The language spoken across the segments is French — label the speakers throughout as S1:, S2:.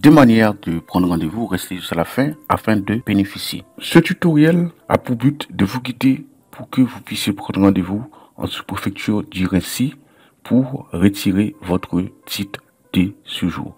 S1: Deux manières de prendre rendez-vous, restez jusqu'à la fin afin de bénéficier. Ce tutoriel a pour but de vous guider pour que vous puissiez prendre rendez-vous en sous-préfecture du Raincy pour retirer votre titre de séjour.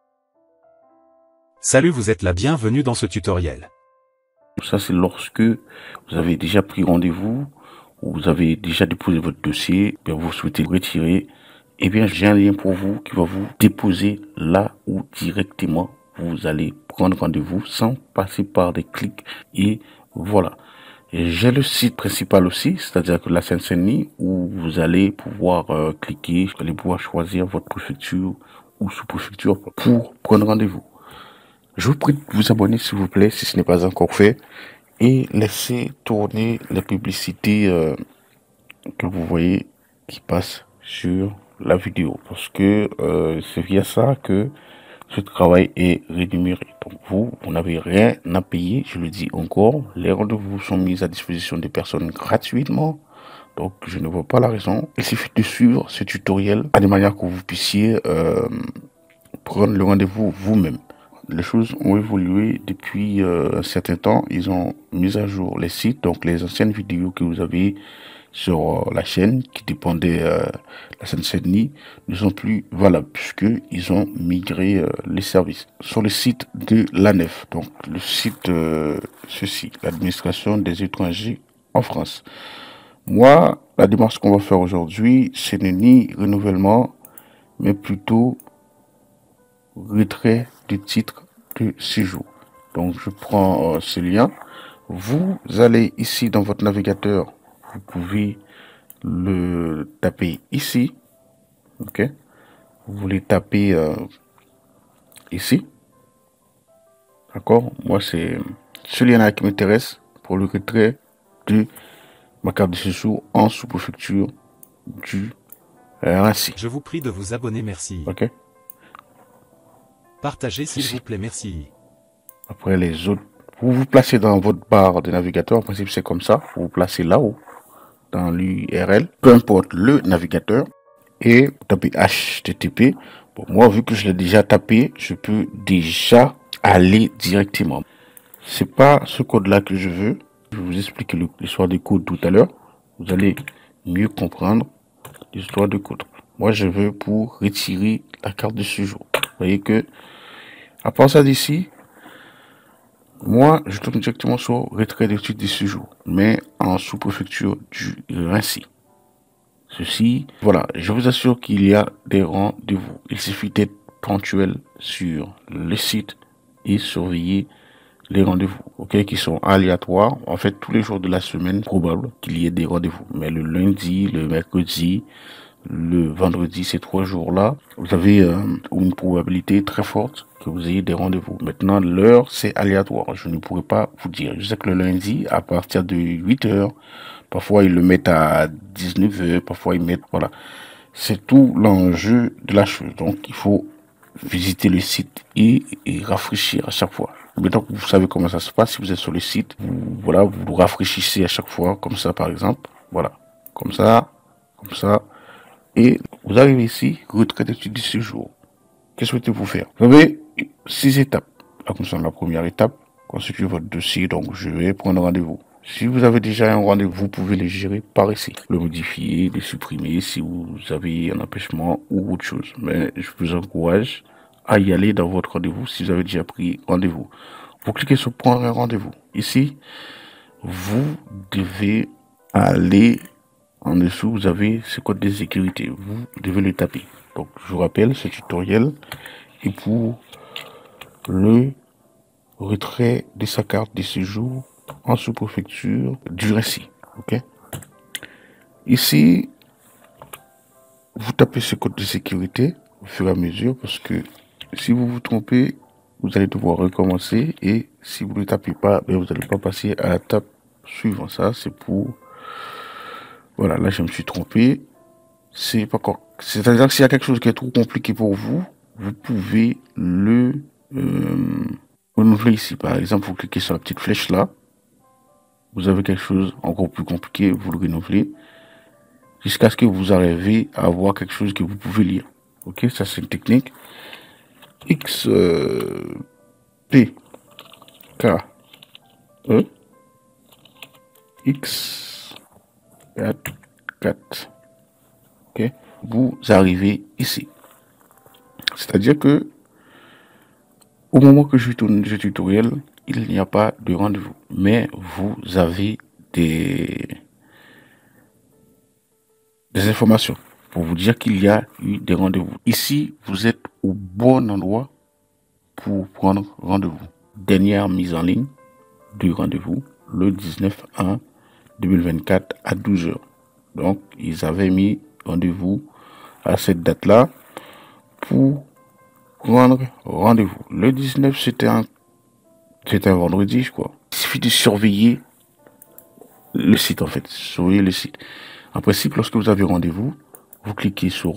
S2: Salut, vous êtes la bienvenue dans ce tutoriel.
S1: Ça, c'est lorsque vous avez déjà pris rendez-vous ou vous avez déjà déposé votre dossier, bien vous souhaitez le retirer. Eh bien, j'ai un lien pour vous qui va vous déposer là où directement vous allez prendre rendez-vous sans passer par des clics. Et voilà. J'ai le site principal aussi, c'est-à-dire que la Seine-Saint-Denis, où vous allez pouvoir cliquer, vous allez pouvoir choisir votre préfecture ou sous-préfecture pour prendre rendez-vous. Je vous prie de vous abonner s'il vous plaît si ce n'est pas encore fait et laissez tourner les publicités que vous voyez qui passent sur la vidéo parce que c'est via ça que ce travail est rémunéré. Donc vous n'avez rien à payer, je le dis encore, les rendez-vous sont mis à disposition des personnes gratuitement. Donc je ne vois pas la raison. Il suffit de suivre ce tutoriel de manière que vous puissiez prendre le rendez-vous vous-même. Les choses ont évolué depuis un certain temps. Ils ont mis à jour les sites, donc les anciennes vidéos que vous avez sur la chaîne qui dépendait la Seine-Saint-Denis ne sont plus valables puisque ils ont migré les services sur le site de l'ANEF, donc le site ceci, l'administration des étrangers en France. Moi, la démarche qu'on va faire aujourd'hui, ce n'est ni renouvellement, mais plutôt retrait du titre de séjour. Donc je prends ce lien. Vous allez ici dans votre navigateur, vous pouvez le taper ici. Ok, vous voulez taper ici. D'accord, moi c'est ce lien-là qui m'intéresse pour le retrait de ma carte de séjour en sous-préfecture du Raincy.
S2: Je vous prie de vous abonner, merci.
S1: Ok.
S2: Partagez s'il vous plaît, merci.
S1: Après les autres, vous vous placez dans votre barre de navigateur. En principe, c'est comme ça. Vous vous placez là-haut, dans l'URL, peu importe le navigateur, et vous tapez HTTP. Bon, moi, vu que je l'ai déjà tapé, je peux déjà aller directement. C'est pas ce code-là que je veux. Je vais vous expliquer l'histoire des codes tout à l'heure. Vous allez mieux comprendre l'histoire de code. Moi, je veux pour retirer la carte de séjour. Vous voyez que, à part ça d'ici, moi, je tombe directement sur retrait de titre de séjour, mais en sous-préfecture du Raincy. Ceci, voilà, je vous assure qu'il y a des rendez-vous. Il suffit d'être ponctuel sur le site et surveiller les rendez-vous, ok, qui sont aléatoires. En fait, tous les jours de la semaine, probable qu'il y ait des rendez-vous. Mais le lundi, le mercredi, le vendredi, ces 3 jours-là, vous avez une probabilité très forte que vous ayez des rendez-vous. Maintenant, l'heure, c'est aléatoire. Je ne pourrais pas vous dire. Je sais que le lundi, à partir de 8 heures, parfois ils le mettent à 19 heures, parfois ils mettent, voilà. C'est tout l'enjeu de la chose. Donc, il faut visiter le site et rafraîchir à chaque fois. Maintenant que vous savez comment ça se passe, si vous êtes sur le site, voilà, vous le rafraîchissez à chaque fois, comme ça, par exemple. Voilà. Comme ça, comme ça. Et vous arrivez ici, retrait d'études du séjour. Que souhaitez-vous faire? Vous avez 6 étapes. Là, comme ça, la première étape, constituer votre dossier. Donc, je vais prendre rendez-vous. Si vous avez déjà un rendez-vous, vous pouvez le gérer par ici. Le modifier, le supprimer si vous avez un empêchement ou autre chose. Mais je vous encourage à y aller dans votre rendez-vous si vous avez déjà pris rendez-vous. Vous cliquez sur prendre un rendez-vous. Ici, vous devez aller en dessous, vous avez ce code de sécurité. Vous devez le taper. Donc, je vous rappelle, ce tutoriel est pour le retrait de sa carte de séjour en sous-préfecture du Raincy. Ok. Ici, vous tapez ce code de sécurité au fur et à mesure parce que si vous vous trompez, vous allez devoir recommencer et si vous ne le tapez pas, ben, vous n'allez pas passer à l'étape suivante. Ça, c'est pour... Voilà, là, je me suis trompé. C'est pas correct. C'est-à-dire que s'il y a quelque chose qui est trop compliqué pour vous, vous pouvez le renouveler ici. Par exemple, vous cliquez sur la petite flèche là. Vous avez quelque chose encore plus compliqué, vous le renouvelez. Jusqu'à ce que vous arriviez à avoir quelque chose que vous pouvez lire. Ok, ça c'est une technique. X P K E X 4. Ok, vous arrivez ici. C'est-à-dire que au moment que je tourne ce tutoriel, il n'y a pas de rendez-vous, mais vous avez des informations pour vous dire qu'il y a eu des rendez-vous. Ici, vous êtes au bon endroit pour prendre rendez-vous. Dernière mise en ligne du rendez-vous, le 19/1/2024 à 12h. Donc, ils avaient mis rendez-vous à cette date-là pour prendre rendez-vous. Le 19, c'était un vendredi, je crois. Il suffit de surveiller le site, en fait. Surveiller le site. En principe, lorsque vous avez rendez-vous, vous cliquez sur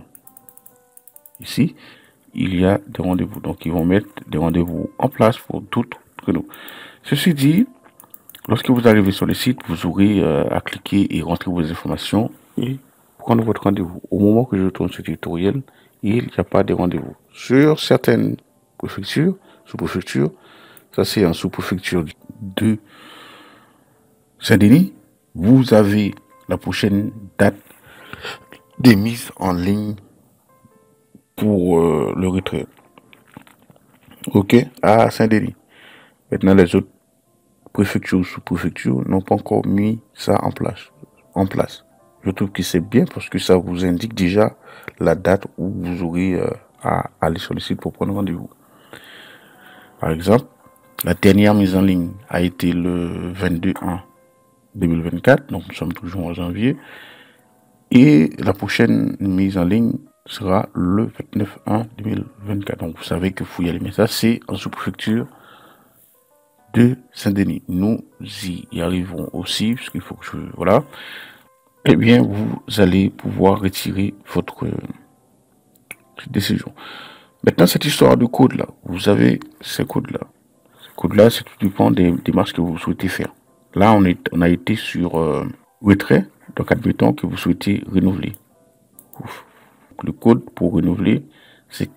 S1: ici, il y a des rendez-vous. Donc, ils vont mettre des rendez-vous en place pour toutes nous. Ceci dit, lorsque vous arrivez sur le site, vous aurez à cliquer et rentrer vos informations et prendre votre rendez-vous. Au moment que je tourne ce tutoriel, il n'y a pas de rendez-vous. Sur certaines préfectures, sous-préfectures, ça c'est en sous-préfecture de Saint-Denis, vous avez la prochaine date de mise en ligne pour le retrait. Ok, à Saint-Denis. Maintenant, les autres préfectures ou sous-préfectures n'ont pas encore mis ça en place. Je trouve que c'est bien parce que ça vous indique déjà la date où vous aurez à aller sur le site pour prendre rendez-vous. Par exemple, la dernière mise en ligne a été le 22/1/2024, donc nous sommes toujours en janvier. Et la prochaine mise en ligne sera le 29/1/2024. Donc vous savez que vous y aller. Mais ça, c'est en sous-préfecture de Saint-Denis. Nous y arrivons aussi, parce qu'il faut que voilà. Eh bien, vous allez pouvoir retirer votre décision. Maintenant, cette histoire de code-là, vous avez ces codes-là. Ces codes-là, c'est tout dépend des démarches que vous souhaitez faire. Là, on a été sur retrait, donc admettons que vous souhaitez renouveler. Le code pour renouveler, c'est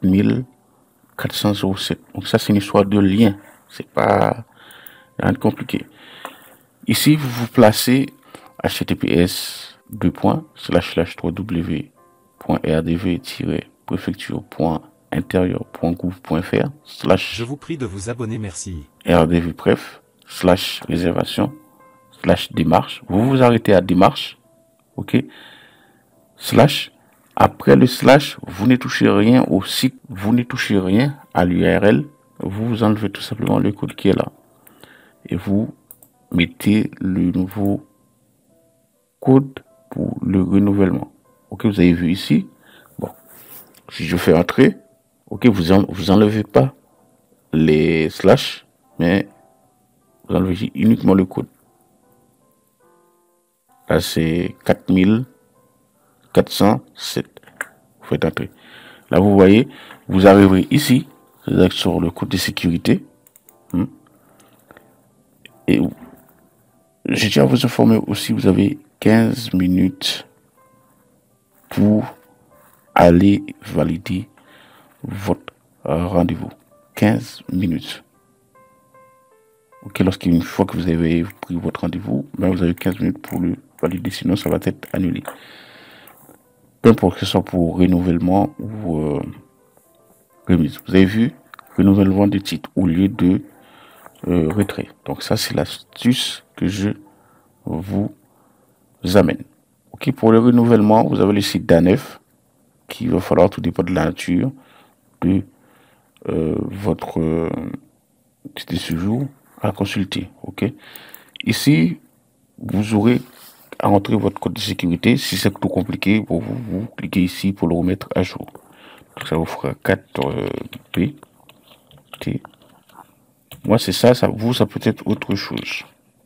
S1: 4407. Donc ça, c'est une histoire de lien. C'est pas rien de compliqué. Ici, vous vous placez https://www.rdv-préfecture.intérieur.gouv.fr/
S2: Je vous prie de vous abonner, merci.
S1: rdvpref/réservation/ démarche. Vous vous arrêtez à démarche. Ok. Slash. Après le slash, vous ne touchez rien au site, vous ne touchez rien à l'URL. Vous enlevez tout simplement le code qui est là. Et vous mettez le nouveau code pour le renouvellement. Ok, vous avez vu ici. Bon, si je fais entrer, ok, vous enlevez pas les slash, mais vous enlevez uniquement le code. Là, c'est 4407. Vous faites entrer. Là, vous voyez, vous arriverez ici, sur le code de sécurité. Et je tiens à vous informer aussi, vous avez 15 minutes pour aller valider votre rendez-vous. 15 minutes. Ok, lorsqu'une fois que vous avez pris votre rendez-vous, ben vous avez 15 minutes pour le valider, sinon ça va être annulé. Peu importe que ce soit pour renouvellement ou remise. Vous avez vu, renouvellement de titre au lieu de retrait. Donc ça, c'est l'astuce que je vous amène. Ok, pour le renouvellement, vous avez le site d'ANEF qui va falloir, tout dépend de la nature de votre titre de séjour à consulter. Ok, ici vous aurez à entrer votre code de sécurité. Si c'est trop compliqué pour vous, vous cliquez ici pour le remettre à jour. Donc, ça vous fera 4P T. Moi c'est ça, ça peut être autre chose.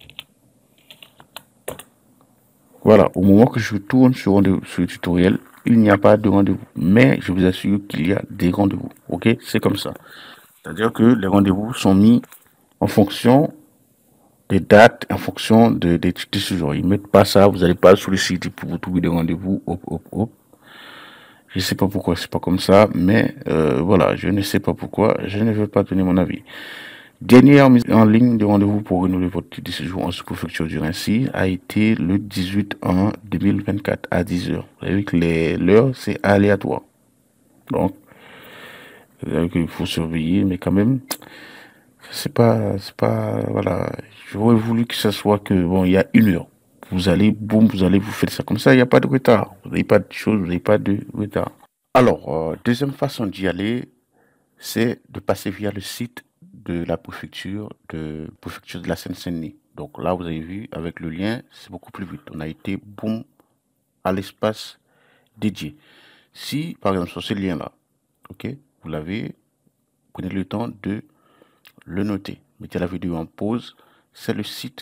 S1: Voilà, au moment que je tourne sur le tutoriel, il n'y a pas de rendez-vous. Mais je vous assure qu'il y a des rendez-vous. Ok, c'est comme ça. C'est-à-dire que les rendez-vous sont mis en fonction des dates, en fonction des titres de séjour. Ils ne mettent pas ça, vous n'allez pas sur le site pour vous trouver des rendez-vous. Hop, hop, hop. Je sais pas pourquoi c'est pas comme ça, mais voilà, je ne sais pas pourquoi, je ne veux pas donner mon avis. Dernière mise en ligne de rendez-vous pour renouveler votre titre de séjour en sous-préfecture du Raincy a été le 18/1/2024 à 10h. Vous avez vu que l'heure, c'est aléatoire. Donc, vous avez vu qu'il faut surveiller, mais quand même, c'est pas, voilà. J'aurais voulu que ce soit que, bon, il y a une heure. Vous allez, boum, vous allez vous faire ça comme ça, il n'y a pas de retard. Vous n'avez pas de choses, vous n'avez pas de retard. Alors, deuxième façon d'y aller, c'est de passer via le site de la préfecture de la Seine-Saint-Denis. Donc là, vous avez vu, avec le lien, c'est beaucoup plus vite. On a été, boum, à l'espace dédié. Si, par exemple, sur ce lien-là, ok, vous l'avez, prenez le temps de le noter. Mettez la vidéo en pause. C'est le site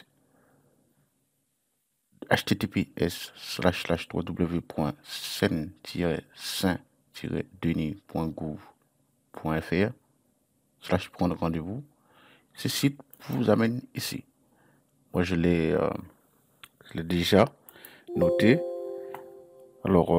S1: https://www.saint-denis.gouv.fr/prendre rendez-vous. Ce site vous amène ici. Moi, je l'ai déjà noté. Alors,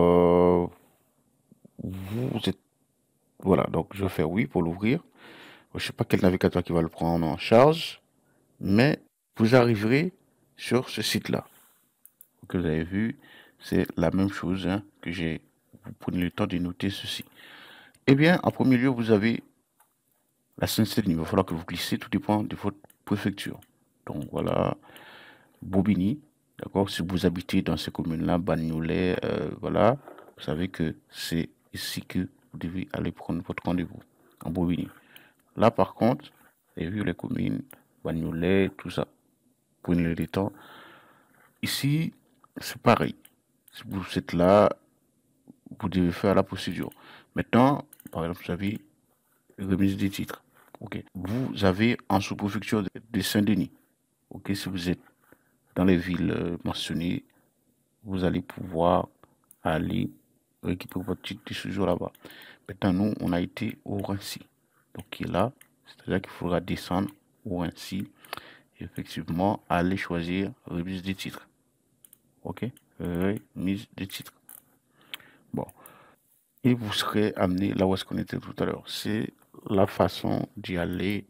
S1: vous êtes... Voilà, donc je vais faire oui pour l'ouvrir. Je ne sais pas quel navigateur qui va le prendre en charge, mais vous arriverez sur ce site-là. Que vous avez vu, c'est la même chose hein, que j'ai. Vous prenez le temps de noter ceci. Eh bien, en premier lieu, vous avez la Seine-Saint-Denis. Il va falloir que vous glissez, tout dépend de votre préfecture. Donc voilà, Bobigny, d'accord. Si vous habitez dans ces communes-là, Bagnolet, voilà, vous savez que c'est ici que vous devez aller prendre votre rendez-vous, en Bobigny. Là, par contre, vous avez vu les communes, Bagnolet, tout ça. Prenez le temps. Ici, c'est pareil. Si vous êtes là, vous devez faire la procédure. Maintenant, par exemple, vous avez remise des titres. Ok. Vous avez en sous-préfecture de Saint-Denis. Ok. Si vous êtes dans les villes mentionnées, vous allez pouvoir aller récupérer votre titre de séjour là-bas. Maintenant, nous, on a été au Raincy. Donc, qui est là, c'est-à-dire qu'il faudra descendre au Raincy. Et effectivement, aller choisir remise des titres. Ok. Remise des titres. Bon. Et vous serez amené là où est-ce qu'on était tout à l'heure. C'est la façon d'y aller.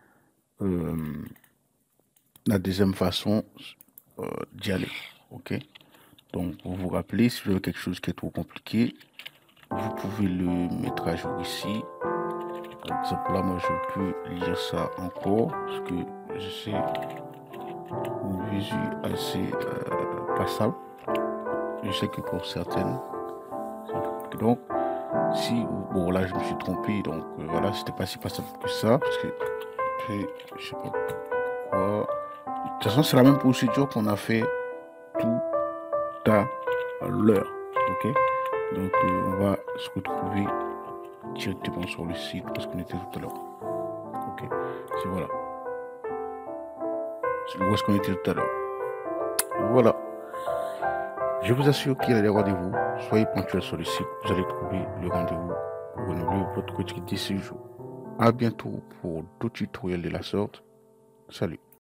S1: La deuxième façon d'y aller. Ok. Donc, vous vous rappelez, si vous avez quelque chose qui est trop compliqué, vous pouvez le mettre à jour ici. Par exemple, là, moi, je peux lire ça encore parce que je sais une visu assez passable. Je sais que pour certaines, donc, si, bon, là, je me suis trompé, donc voilà, c'était pas si passable que ça, parce que je sais pas quoi. De toute façon, c'est la même procédure qu'on a fait tout à l'heure, ok? Donc, on va se retrouver directement sur le site parce qu'on était tout à l'heure, ok? C'est voilà. C'est où est-ce qu'on était tout à l'heure. Voilà. Je vous assure qu'il y a des rendez-vous. Soyez ponctuels sur le site. Vous allez trouver le rendez-vous pour renouveler votre titre de séjour. À bientôt pour d'autres tutoriels de la sorte. Salut.